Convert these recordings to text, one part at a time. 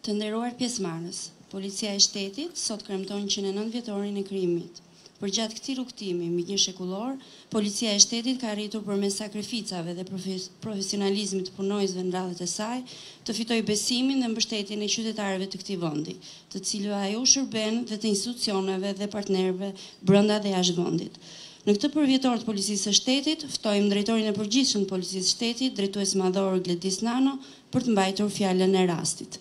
Të nderuar pjesëmarrës, Policia e Shtetit sot kremton 109 vjetorin e krijimit. Përgjatë këtij rrugtimi mbi një shekullor, Policia e Shtetit ka arritur përmes sakrificave dhe profesionalizmit të punojësve në radhët e saj, të fitojë besimin dhe mbështetjen e qytetarëve të këtij vendi, të cilëve ajo shërben dhe të institucioneve dhe partnerëve brenda dhe jashtë vendit. Në këtë përvjetor të Policisë së Shtetit, ftojmë drejtorin e përgjithshëm të Policisë së Shtetit, drejtues madhor Gledis Nano, për të mbajtur fjalën e rastit.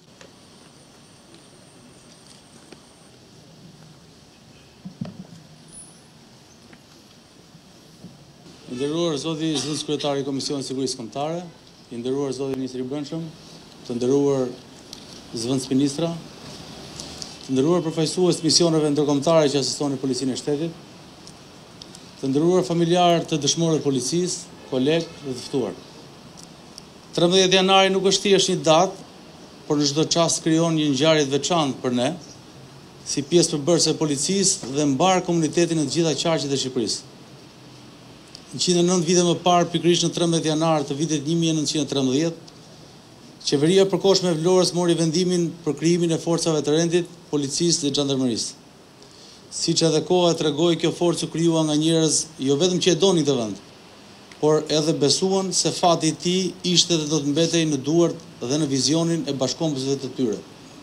I nderuar zoti zëvendës kryetari i Komisionit Sigurisë Kombëtare, i nderuar zoti ministri i Brendshëm, të nderuar zëvendës ministra, të nderuar përfaqësues të misioneve ndërkombëtare që asistoni Policinë e Shtetit, të nderuar familjarë të dëshmorëve të policisë, kolegë dhe të ftuar. 13 janari nuk është thjesht një datë, por në çdo çast krijon një ngjarje të veçantë për ne, si pjesë përbërëse e policisë dhe mbar komunitetin në të gjitha qarqet e Shqipërisë. 109 vite më parë, pikërisht në 13 janar të vitit 1913, qeveria e përkohshme e Vlorës mori vendimin për krijimin e forcave të rendit, policisë dhe xhandarmerisë. Siç edhe koha tregoi, kjo forcë u krijuar nga njerëz jo vetëm që e donin këtë vend, por edhe besuan se fati i tij ishte dhe do të mbetej në duart dhe në vizionin e bashkëkombësve të tyre.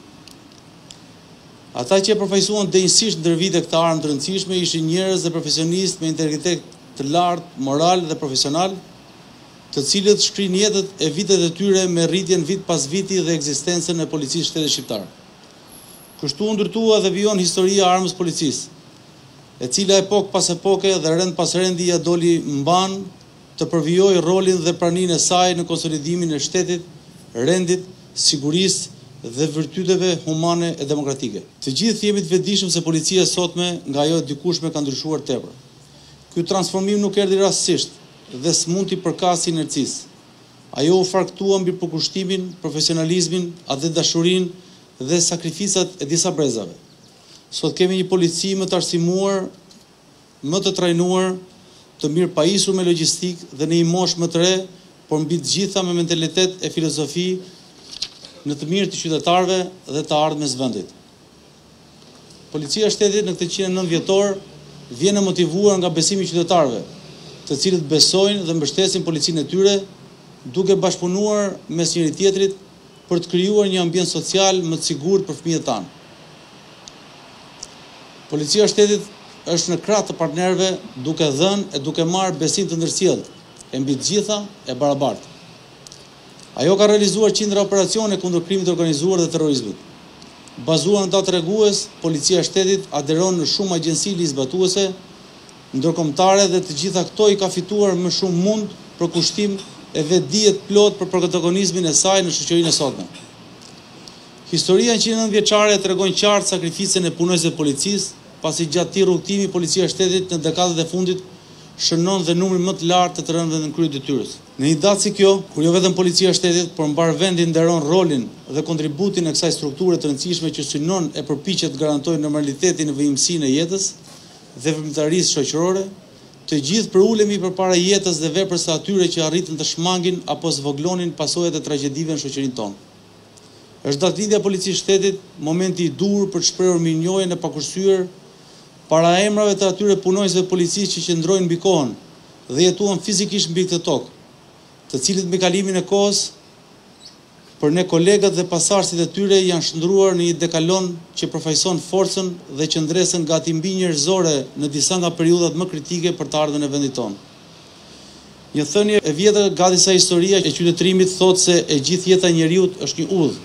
Ata që e përfaqësuan denjësisht ndër vite këtë armë të rëndësishme ishin njerëz dhe profesionistë me integritet të lartë, moral dhe profesional, të cilët shkrin jetët e vitet e tyre me rritjen vit pas viti dhe ekzistencën e Policisë Shtetit Shqiptar. Kështu u ndërtua dhe vijon historia e armës policisë, e cila epok pas epoke dhe rend pas rendi ja doli mban të përvijojë rolin dhe praninë e saj në konsolidimin e shtetit, rendit, sigurisë dhe virtyteve humane e demokratike. Të gjithë jemi të vetëdijshëm se policia sotme nga ajo e dikushme ka ndryshuar tepër. Ky transformim nuk erdhi rastësisht dhe s'mund t'i përkasë inercisë. Ajo u farktua mbi përkushtimin, profesionalizmin, atë dashurinë dhe sakrificat e disa brezave. Sot kemi një polici më të arsimuar, më të trajnuar, të mirë pajisur me logjistik dhe në një moshë më të re, por mbi të gjitha me mentalitet e filozofi në të mirë të qytetarëve dhe të ardhmes vendit. Policia e Shtetit në këtë 109 vjetor vjen e motivuar nga besimi i qytetarëve, të cilët besojnë dhe mbështesin policinë e tyre, duke bashkëpunuar mes njëri tjetrit për të krijuar një ambient social më të sigurt për fëmijët tanë. Policia e Shtetit është në krah të partnerëve, duke dhënë e duke marrë besim të ndërsjellët, e mbi të gjitha e barabartë. Ajo ka realizuar qindra operacione kundër krimit të organizuar dhe terrorizmit. Bazuar në datë tregues, Policia e Shtetit aderon në shumë agjenci ligjzbatuese, ndërkombëtare dhe të gjitha këto i ka fituar më shumë mund, përkushtim e vetdijet plot për protagonizmin e saj në shoqërinë e sotme. Historia 109 vjeçare tregon qartë sakrificën e punojësve të policisë, pasi gjatë këtij rrugtimi Policia e Shtetit në dekadat e fundit shënon dhe numrin më të lartë të rënëve në krye detyrës. Në një datë si kjo, kur jo vetëm Policia e Shtetit, por mbar vendi nderon rolin dhe kontributin e kësaj strukture të rëndësishme që synon e përpiqet të garantojë normalitetin e vëimësinë e jetës dhe vëmëtarisë shoqërore, të gjithë përulemi përpara jetës dhe veprës së atyre që arritën të shmangin apo zvoglonin pasojat e tragjedive në shoqërinë tonë. Është datëlindja e Policisë së Shtetit, momenti i dur për të shprehur mirënjohjen e pakursyer para emrave të atyre punojësve të policisë që qëndrojnë mbi kohën dhe jetuan fizikisht mbi këtë tokë, të cilët me kalimin e kohës për ne kolegët dhe pasardhësit e tyre janë shndruar në një dekalon që përfaqëson forcën dhe qëndresën gati mbi njerëzore në disa nga periudhat më kritike për të ardhmen e vendit tonë. Një thënie e vjetër gati sa historia e qytetërimit thotë se e gjithë jeta e njeriu është një udhë.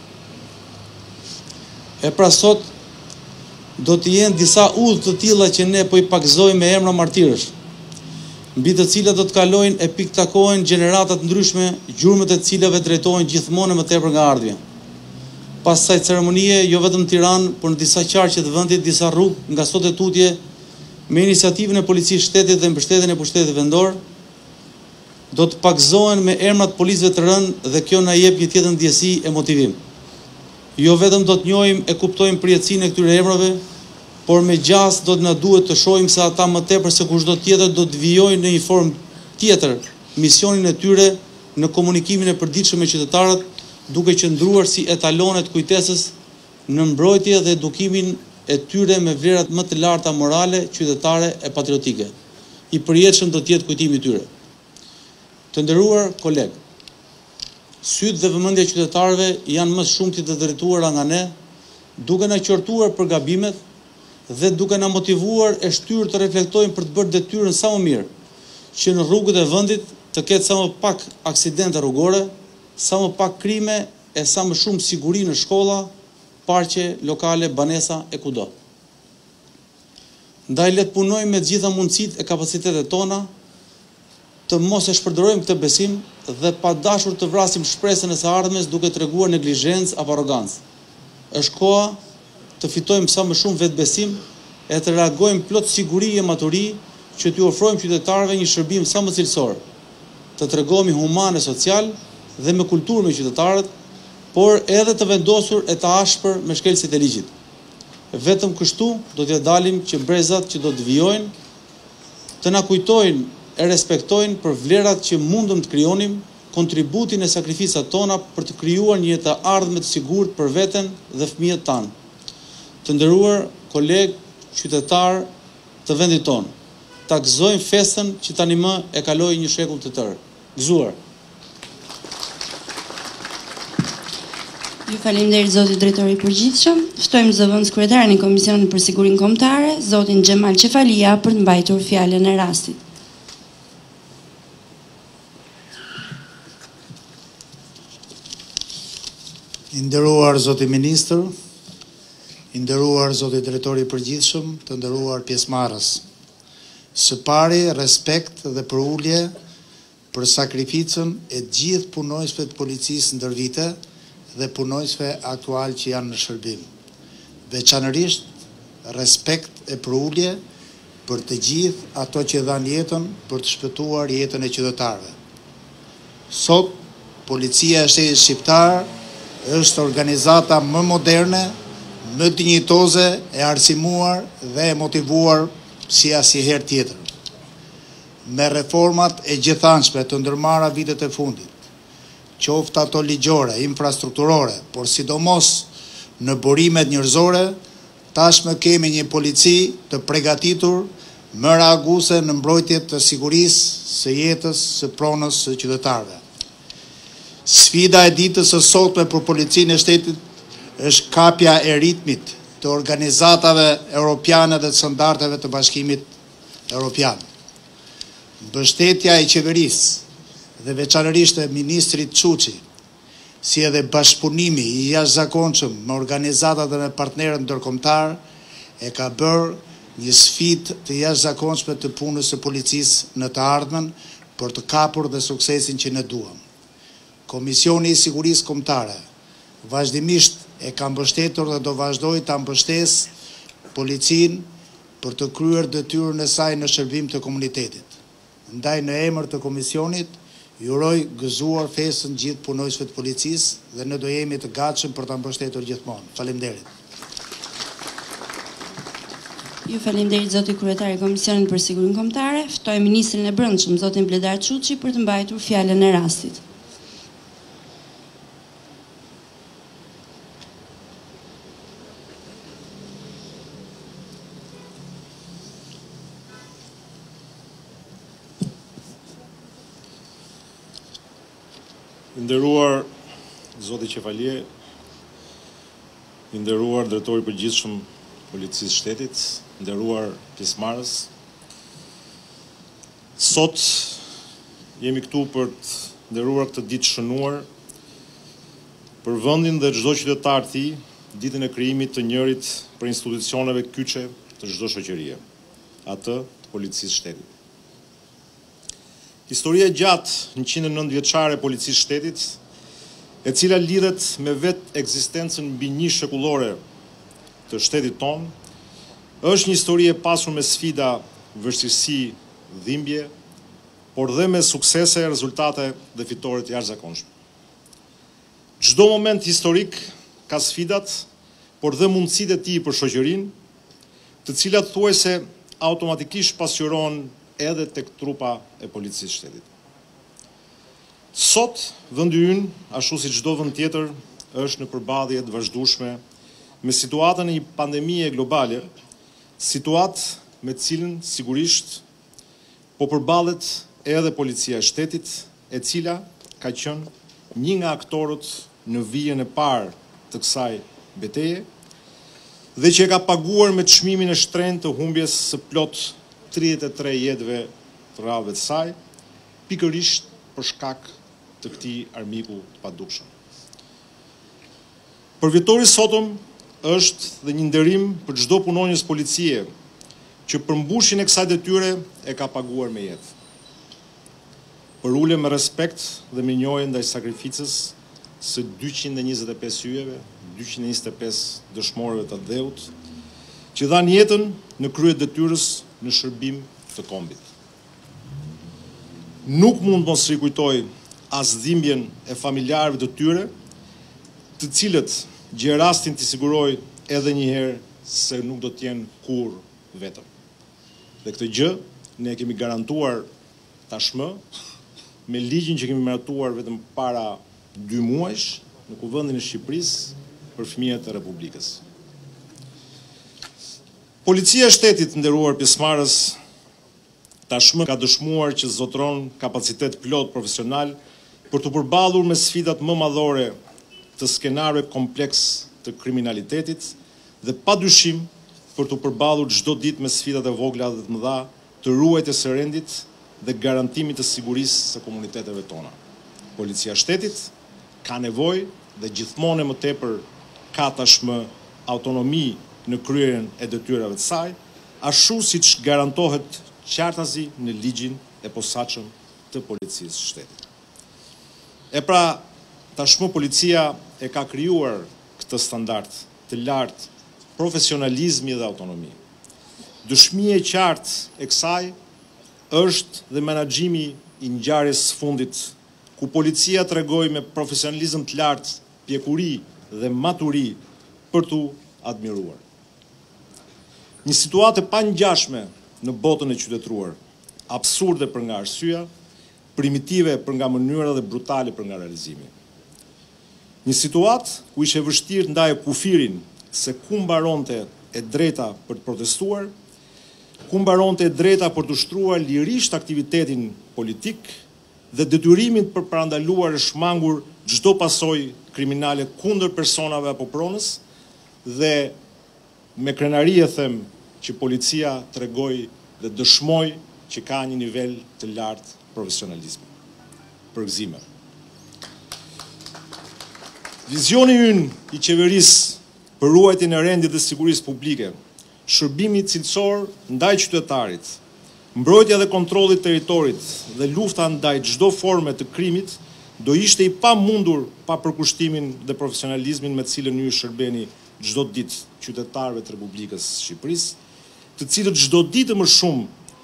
E pra sot do të jenë disa udhë të tilla që ne po i pakëzojmë me emra martirësh, mbi të cilat do të kalojnë e piktakohen gjenerata të ndryshme, gjurmët e cilave drejtohen gjithmonë më tepër nga ardhmja. Pas kësaj ceremonie, jo vetëm në Tiranë, por në disa qarqe të vendit, disa rrugë nga sot e tutje, me iniciativën e Policisë së Shtetit dhe mbështetjen e pushtetit vendor, do të pakëzohen me emrat policëve të rënë dhe kjo na jep një tjetër ndjesi e motivim. Jo vetëm do të njohim e kuptojmë përjetësinë e këtyre emrave, por me gjas do të na duhet të shohim se ata më tepër se kushdo tjetër do të vijojnë në një formë tjetër misionin e tyre në komunikimin e përditshëm me qytetarët, duke qëndruar si etalone të kujtesës në mbrojtje dhe edukimin e tyre me vlerat më të larta morale, qytetare e patriotike. I përjetshëm do të jetë kujtimi i tyre. Të nderuar kolegë, sytë dhe vëmendja e qytetarëve janë më shumë të drejtuara nga ne, duke na qortuar për gabimet dhe duke na motivuar e shtyrë të reflektojmë për të bërë detyrën sa më mirë, që në rrugët e vendit të ketë sa më pak aksidente rrugore, sa më pak krime e sa më shumë siguri në shkolla, parqe, lokale, banesa e kudo. Ndaj le të punojmë me të gjitha mundësitë e kapacitetet tona, të mos e shpërdorim këtë besim dhe pa dashur të vrasim shpresën e së ardhmes duke treguar neglizhencë apo arrogancë. Është koha të fitojmë sa më shumë vetbesim e të reagojmë plot siguri e maturi që t'ju ofrojmë qytetarëve një shërbim sa më cilësor, të tregohemi human e social dhe me kulturë me qytetarët, por edhe të vendosur e të ashpër me shkelësit e ligjit. Vetëm kështu do t'ja dalim që brezat që do të vijojnë të na kujtojnë e respektojnë për vlerat që mundëm të krijonim, kontributin e sakrificat tona për të krijuar një jetë ardhme të sigurt për veten dhe fëmijët tanë. Të nderuar kolegë, qytetar të vendit tonë, ta gëzojmë festën që tani më e kaloi një shekull të tërë. Gëzuar. Ju faleminderit zoti drejtori i përgjithshëm. Ftojmë zëvendës kryetarin e Komisionit për Sigurinë Kombëtare, zotin Xhemal Çefalia, për të mbajtur fjalën e rastit. I nderuar zoti ministër, i nderuar zoti drejtori i përgjithshëm, të nderuar pjesëmarrës. Së pari, respekt dhe përulje për sakrificën e gjithë punonjësve të policisë ndër vite dhe punonjësve aktual që janë në shërbim. Veçanërisht, respekt e përulje për të gjithë ato që dhanë jetën për të shpëtuar jetën e qytetarëve. Sot, Policia e Shtetit Shqiptar është organizata më moderne, më dinjitoze, e arsimuar dhe e motivuar si asnjëherë tjetër. Me reformat e gjithanshme të ndërmarra vitet e fundit, qoftë ato ligjore, infrastrukturore, por sidomos në burimet njerëzore, tashmë kemi një polici të përgatitur më reaguese në mbrojtje të sigurisë së jetës së pronës së qytetarëve. Sfida e ditës së sotme për policinë e shtetit është kapja e ritmit të organizatave europiane dhe të standardeve të Bashkimit Evropian. Mbështetja e qeverisë dhe veçanërisht e ministrit Çuçi, si edhe bashkëpunimi i jashtëzakonshëm me organizatat dhe me partnerët ndërkombëtar, e ka bërë një sfidë të jashtëzakonshme të punës së policisë në të ardhmen për të kapur dhe suksesin që ne duam. Komisioni i Sigurisë Kombëtare vazhdimisht e ka mbështetur dhe do vazhdojë ta mbështesë policinë për të kryer detyrën e saj në shërbim të komunitetit. Ndaj në emër të komisionit, ju uroj gëzuar festën gjithë punonjësve të policisë dhe ne do jemi të gatshëm për ta mbështetur gjithmonë. Faleminderit. Ju faleminderit zoti kryetari i Komisionit për Sigurinë Kombëtare. Ftoj ministrin e Brendshëm, zotin Bledar Çuçi, për të mbajtur fjalën e rastit. Nderuar zoti Çefalie, nderuar drejtori i përgjithshëm Policisë Shtetit, nderuar pjesëmarrës. Sot jemi këtu për të nderuar këtë ditë shënuar për vendin dhe çdo qytetar të tij, ditën e krijimit të njërit për institucioneve kyçe të çdo shoqërie, atë të Policisë Shtetit. Historia gjatë 109 vjeçare e Policisë Shtetit, e cila lidhet me vetë ekzistencën mbi një shekullore të shtetit tonë, është një histori e pasur me sfida, vështirësi, dhimbje, por dhe me suksese, rezultate dhe fitore të jashtëzakonshme. Çdo moment historik ka sfidat, por dhe mundësitë e tij për shoqërinë, të cilat thuajse automatikisht pasqyrohen edhe tek trupa e Policisë Shtetit. Sot, vendi ynë, ashtu si çdo vend tjetër, është në përballje të vazhdueshme me situatën e një pandemie globale, situatë me cilën sigurisht po përballet edhe policia e shtetit, e cila ka qenë një nga aktorët në vijën e parë të kësaj betejë dhe që e ka paguar me çmimin e shtrenjtë të humbjes së plot 33 jetëve të rrallëve të saj, pikërisht për shkak të këtij armiku të padukshëm. Përvjetori sotëm është dhe një nderim për çdo punonjës policie që për mbushjen e kësaj detyre e ka paguar me jetë. Për ulje me respekt dhe me njohje ndaj sakrificës së 225 hyjeve, 225 dëshmorëve të dheut, që dhanë jetën në krye detyrës në shërbim të kombit. Nuk mund mos rikujtoj as dhimbjen e familjarëve të tyre, të cilët gjë rastin të siguroj edhe një herë se nuk do t'jenë kur vetëm. Dhe këtë gjë ne kemi garantuar tashmë me ligjin që kemi miratuar vetëm para 2 muajsh në Kuvendin e Shqipërisë për fëmijët e Republikës. Policia e shtetit, nderuar pjesëmarrës, tashmë ka dëshmuar që zotron kapacitet plot profesional për të përballur me sfidat më madhore të skenarëve kompleks të kriminalitetit dhe padyshim për të përballur çdo ditë me sfidat e vogla dhe të mëdha të ruajtjes së rendit dhe garantimit të sigurisë së komuniteteve tona. Policia e shtetit ka nevojë dhe gjithmonë më tepër ka tashmë autonomi në kryerjen e detyrave të saj, ashtu siç garantohet qartazi në ligjin e posaçëm të policisë së shtetit. E pra, tashmë policia e ka krijuar këtë standard të lartë profesionalizmi dhe autonomi. Dëshmia e qartë e kësaj është dhe menaxhimi i ngjarjes së fundit, ku policia tregoi me profesionalizëm të lartë, pjekuri dhe maturi për t'u admiruar. Një situatë e pangjashme në botën e qytetëruar, absurde për nga arsyeja, primitive për nga mënyra dhe brutale për nga realizimi. Një situatë ku ishte vështirë ndaje kufirin se ku mbaronte e drejta për të protestuar, ku mbaronte e drejta për të ushtruar lirisht aktivitetin politik dhe detyrimin për parandaluar e shmangur çdo pasojë kriminale kundër personave apo pronës, dhe me krenari e them që policia tregoi dhe dëshmoi që ka një nivel të lartë profesionalizmi. Përgëzime. Vizioni ynë i qeverisë për ruajtjen e rendit dhe sigurisë publike, shërbimi cilësor ndaj qytetarit, mbrojtja dhe kontrolli i territorit dhe lufta ndaj çdo forme të krimit do ishte i pamundur pa përkushtimin dhe profesionalizmin me të cilën ju shërbeni çdo ditë qytetarëve të Republikës së Shqipërisë, të cilët çdo ditë më shumë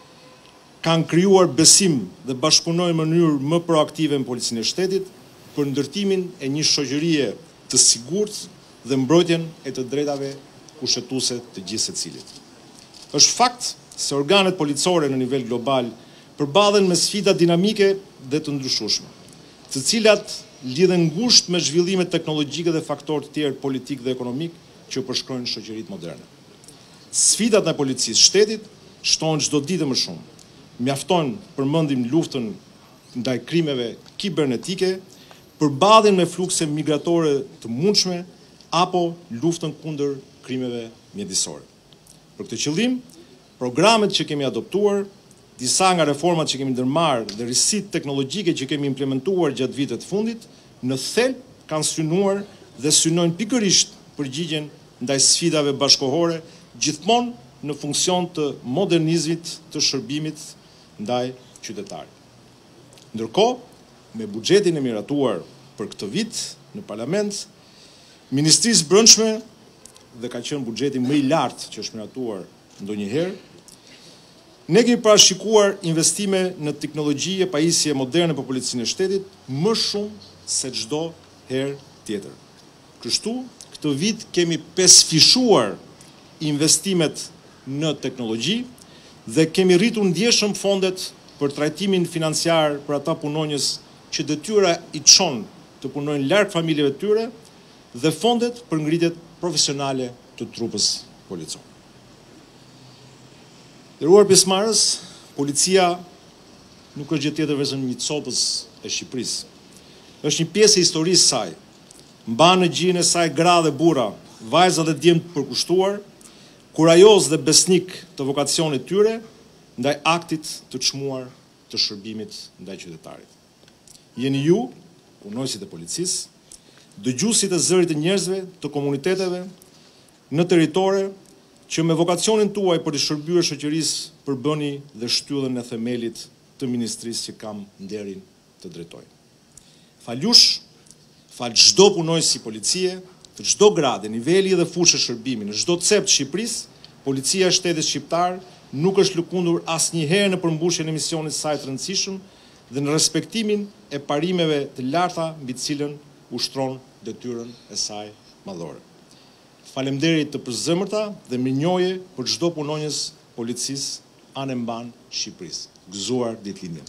kanë krijuar besim dhe bashkëpunojnë në mënyrë më proaktive me policinë e shtetit për ndërtimin e një shoqërie të sigurt dhe mbrojtjen e të drejtave kushtetuese të gjithë secilit. Është fakt se organet policore në nivel global përballen me sfida dinamike dhe të ndryshueshme, të cilat lidhen ngushtë me zhvillimet teknologjike dhe faktorë të tjerë politik dhe ekonomik që përshkrojnë shoqëritë moderne. Sfidat në policisë shtetit shtohen çdo ditë më shumë. Mjafton përmendim luftën ndaj krimeve kibernetike, përballjen me flukse migratore të mundshme apo luftën kundër krimeve mjedisore. Për këtë qëllim, programet që kemi adoptuar, disa nga reformat që kemi ndërmarrë dhe risitë teknologjike që kemi implementuar gjatë vitet të fundit, në thelb kanë synuar dhe synojnë pikërisht përgjigjen ndaj sfidave bashkëkohore, gjithmonë në funksion të modernizmit të shërbimit ndaj qytetarit. Ndërkohë, me buxhetin e miratuar për këtë vit në parlament, Ministrisë Brendshme, dhe ka qenë buxheti më i lartë që është miratuar ndonjëherë, ne kemi parashikuar investime në teknologji e pajisje moderne për policinë e shtetit më shumë se çdo herë tjetër. Kështu, këtë vit kemi pesëfishuar investimet në teknologji dhe kemi rritur ndjeshëm fondet për trajtimin financiar për ata punonjës që detyra i çon të punojnë larg familjeve të tyre dhe fondet për ngritjet profesionale të trupës policor. Nderuar pjesëmarrës, policia nuk është gjë tjetër vetëm një copës e Shqipërisë. Është një pjesë e historisë saj. Mban në gjinë e saj gra dhe burra, vajza dhe djemt përkushtuar, kurajoz dhe besnik të vokacionit tyre, ndaj aktit të çmuar të shërbimit ndaj qytetarit. Jeni ju, punojësit e policisë, dëgjuesit e zërit të njerëzve, të komuniteteve, në territore, që me vokacionin tuaj për të shërbyer shoqërisë përbëni dhe shtyllën e themelit të ministrisë që kam nderin të drejtoj. Faljush, fal çdo punojës i policie, të çdo grade, niveli dhe fushë shërbimi, në çdo cep të Shqipërisë, policia e shtetit shqiptar nuk është lëkundur asnjëherë në përmbushjen e misionit saj të rëndësishëm dhe në respektimin e parimeve të larta mbi të cilën ushtron detyrën e saj madhore. Faleminderit të përzemërta dhe mirënjohje për çdo punonjës policisë anë mban Shqipërisë. Gëzuar ditëlindjen.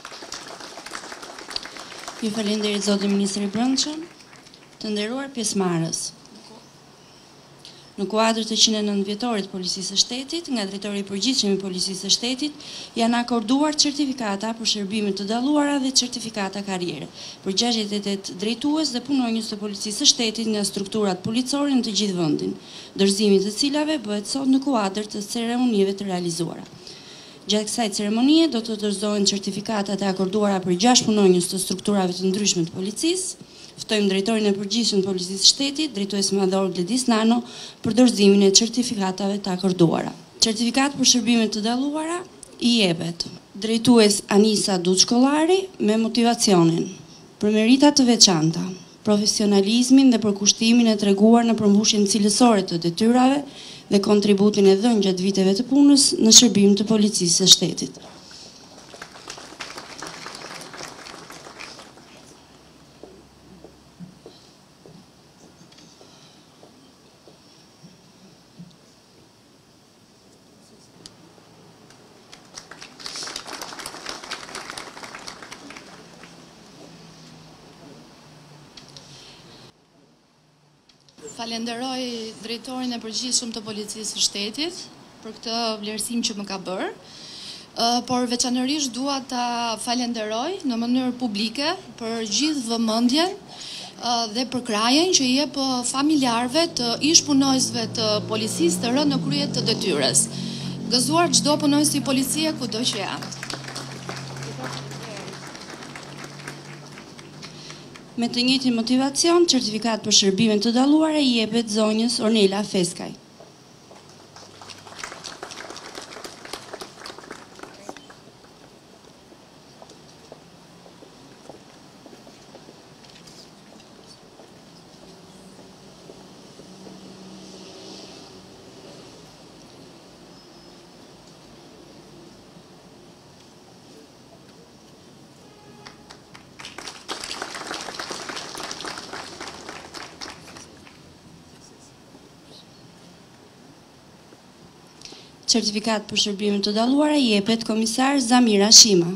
Ju falenderit zoti Ministri i Brendshëm, të nderuar pjesëmarrës. Në kuadër të 109 vjetorit Policisë së Shtetit, nga Drejtori i Përgjithshëm i Policisë së Shtetit, janë akorduar certifikata për shërbime të dalluara dhe certifikata karriere për 68 drejtues dhe punonjës të Policisë së Shtetit nga strukturat policore në të gjithë vendin, dorëzimi të cilave bëhet sot në kuadër të ceremonive të realizuara. Gjatë kësaj ceremonie do të dorëzohen certifikatat e akorduara për 6 punonjës të strukturave të ndryshme të policisë. Ftojmë drejtorin e përgjithshëm të Policisë së Shtetit, drejtues madhor Gledis Nano, për dorëzimin e certifikatave të akorduara. Certifikat për shërbime të dalluara i jepet drejtues Anisa Duçkollari me motivacionin për merita të veçanta, profesionalizmin dhe përkushtimin e treguar në përmbushjen cilësore të detyrave dhe kontributin e dhënë gjatë viteve të punës në shërbim të Policisë së Shtetit. Falenderoj drejtorin e përgjithshëm të Policisë së Shtetit për këtë vlerësim që më ka bërë, por veçanërisht dua ta falenderoj në mënyrë publike për gjithë vëmendjen dhe për krajen që i jep familjarëve të ish punojësve të policisë të rënë në krye të detyrës. Gëzuar çdo punojës i policie kudo që janë. Me të njëjtin motivacion, certifikat për shërbime të dalluara i jepet zonjës Ornela Feskaj. Certifikat për shërbime të dalluara i jepet komisar Zamira Shima.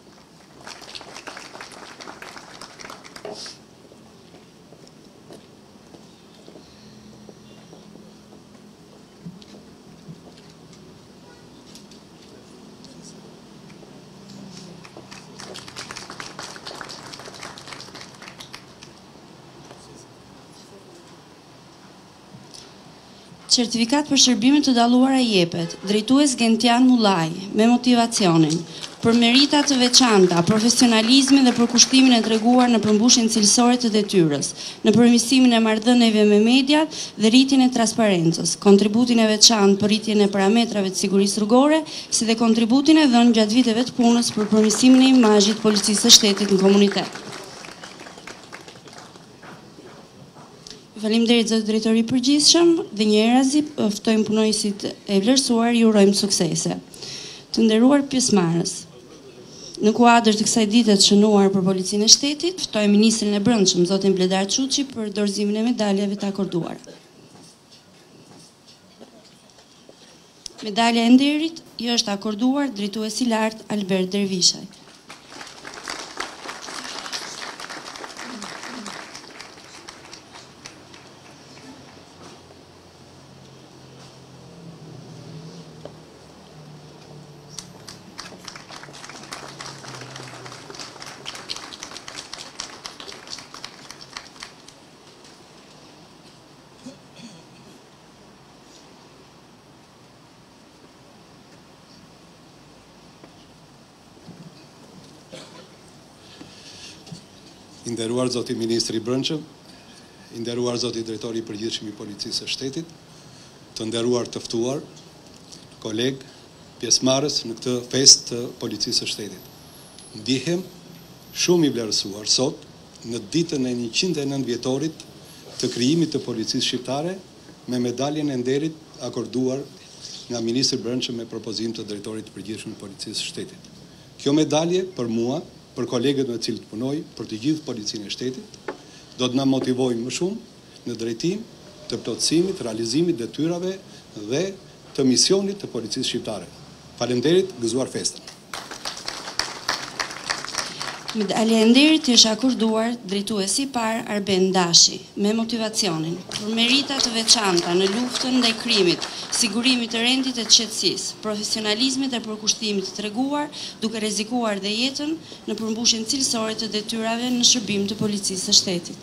Certifikat për shërbime të dalluara i jepet drejtues Gentian Mullaj me motivacionin për merita të veçanta, profesionalizmin dhe përkushtimin e treguar në përmbushjen cilësore të detyrës, në përmirësimin e marrëdhënieve me mediat dhe rritjen e transparencës, kontributin e veçantë për rritjen e parametrave të sigurisë rrugore, si dhe kontributin e dhënë gjatë viteve të punës për përmirësimin e imazhit të Policisë së Shtetit në komunitet. Faleminderit zoti drejtori i përgjithshëm dhe njëherëzi ftojmë punojësit e vlerësuar, ju urojmë suksese. Të nderuar pjesëmarrës, në kuadër të kësaj dite të shënuar për Policinë e Shtetit, ftojmë Ministrin e Brendshëm, zotin Bledar Çuçi, për dorëzimin e medaljave të akorduara. Medalja e nderit i është akorduar drejtuesi i lartë Albert Dervishaj. I nderuar zoti Ministri i Brendshëm, i nderuar zoti Drejtori i Përgjithshëm i Policisë së Shtetit, të nderuar të ftuar, kolegë, pjesëmarrës në këtë festë të Policisë së Shtetit. Ndihem shumë i vlerësuar sot në ditën e 109 vjetorit të krijimit të Policisë Shqiptare me medaljen e nderit akorduar nga Ministri i Brendshëm me propozim të Drejtorit të Përgjithshëm të Policisë së Shtetit. Kjo medalje për mua, për kolegët me cilët punoj, për të gjithë policinë e shtetit, do të na motivojë më shumë në drejtim të plotësimit, realizimit detyrave dhe të misionit të policisë shqiptare. Faleminderit, gëzuar festën. Medalja e nderit është akorduar drejtuesi i parë Arben Dashi me motivacionin për merita të veçanta në luftën ndaj krimit, sigurimit të rendit e të qetësisë, profesionalizmit e përkushtimit të treguar, duke rrezikuar dhe jetën në përmbushjen cilësore të detyrave në shërbim të policisë së shtetit.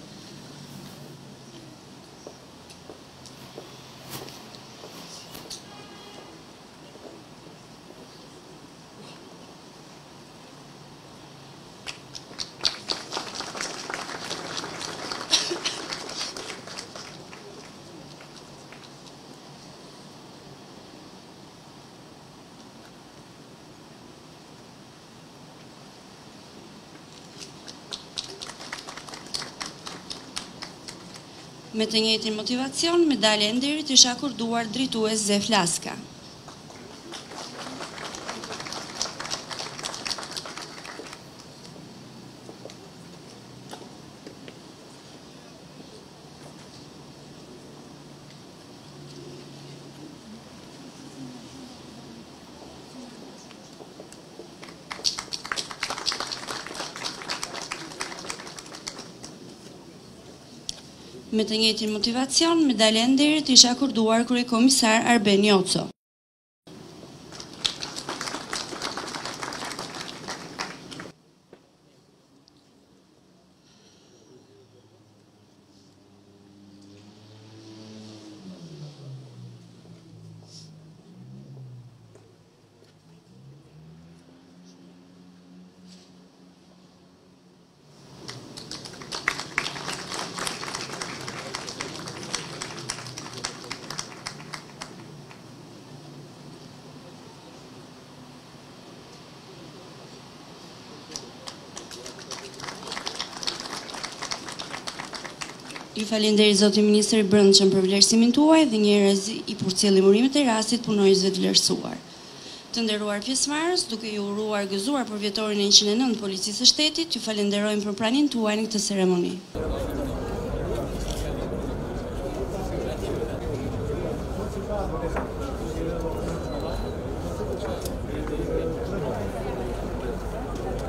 Me të njëjtin motivacion, medalja e nderit është akorduar drejtues Zef Laska. Me të njëjtin motivacion, medalja e nderit ishte akorduar kryekomisar Arben Joco. Ju falenderoj zoti Ministri i Brendshëm për vlerësimin tuaj dhe njerëz i përcjellni urimet e rastit punojësve të vlerësuar. Të nderuar pjesëmarrës, duke ju uruar gëzuar për vjetorin e 109 Policisë së Shtetit, ju falenderojmë për praninë tuaj në këtë ceremoni.